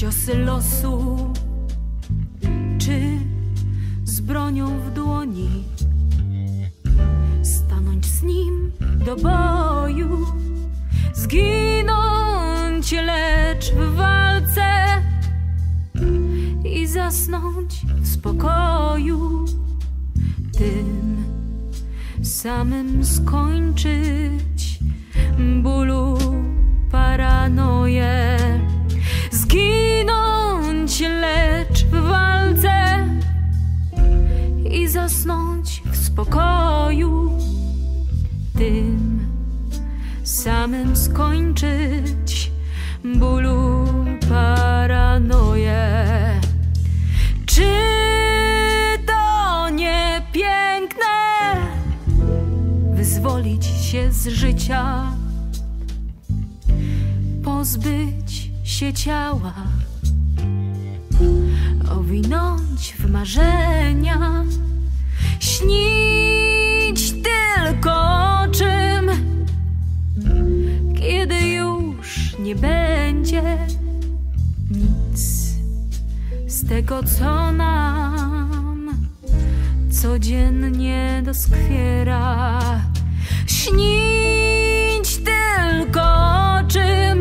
ciosy losu, czy z bronią w dłoni stanąć z nim do boju, zginąć lecz w walce i zasnąć w spokoju, tym samym skończyć bólu paranoję, zginąć lecz w walce i zasnąć w spokoju, tym samym skończyć bólu paranoję. Czy to nie piękne wyzwolić się z życia, pozbyć się ciała, owinąć w marzenia, śnić tylko o czym, kiedy już nie będzie nic z tego, co nam codziennie doskwiera. Śnić tylko o czym,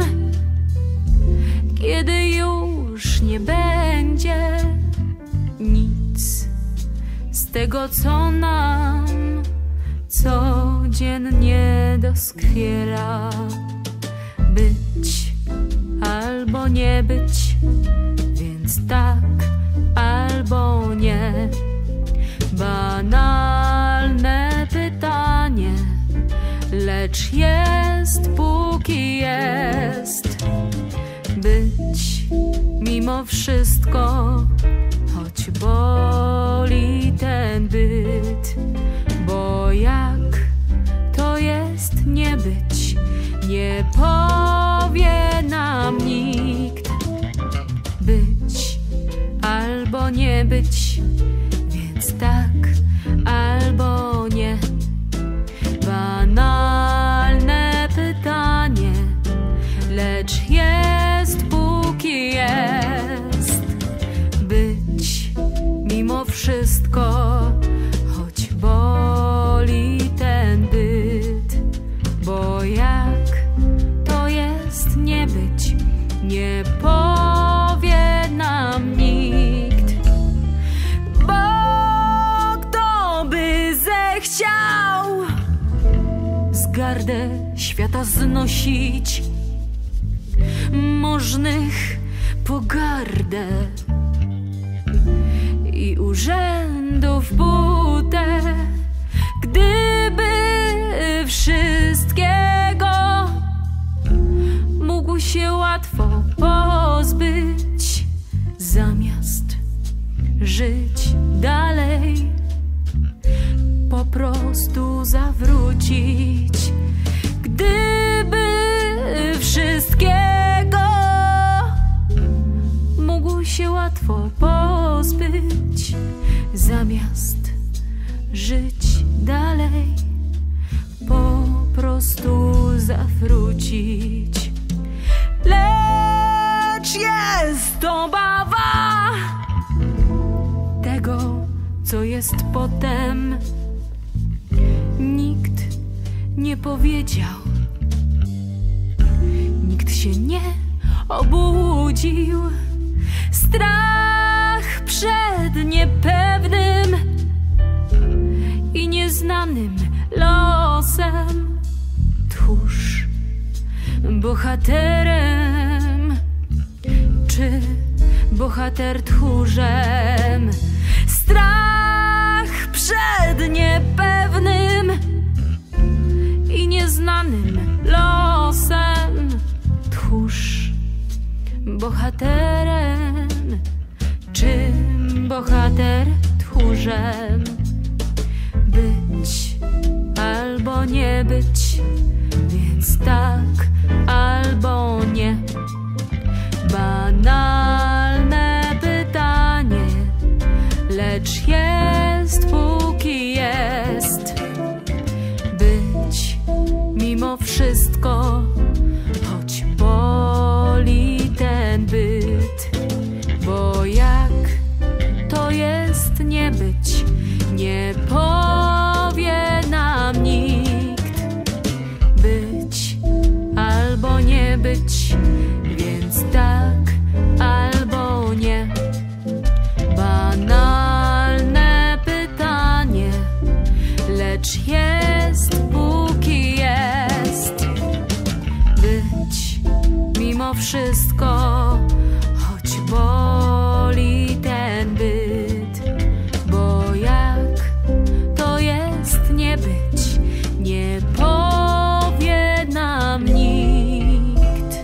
kiedy już nie będzie nic z tego, co nam codziennie doskwiera. Być albo nie być, więc tak albo nie. Banalne pytanie, lecz jest póki jest. Być mimo wszystko, choć boli ten byt, bo jak to jest nie być, nie powie nam nikt. Być albo nie być, więc tak albo nie. Banalne pytanie, lecz jest póki jest. Być mimo wszystko, choć boli ten byt, bo jak to jest nie być, nie powie nam nikt. Bo kto by zechciał wzgardę świata znosić, możnych pogardę i urzędów butę, gdyby wszystkiego mógł się łatwo pozbyć, zamiast żyć dalej, po prostu zawrócić. Gdyby wszystkiego mógł się łatwo pozbyć, zamiast żyć dalej, po prostu zawrócić. Lecz jest obawa tego, co jest potem. Nikt nie powiedział, nikt się nie obudził. Strach przed niepewnym i nieznanym losem. Tchórz bohaterem, czy bohater tchórzem? Strach przed niepewnym i nieznanym losem. Tchórz bohaterem, czy bohater tchórzem? Być albo nie być, więc tak albo nie. Banalne pytanie, lecz jest póki jest. Być mimo wszystko, choć boli ten byt. wszystko, choć boli ten byt. Bo jak to jest nie być, nie powie nam nikt.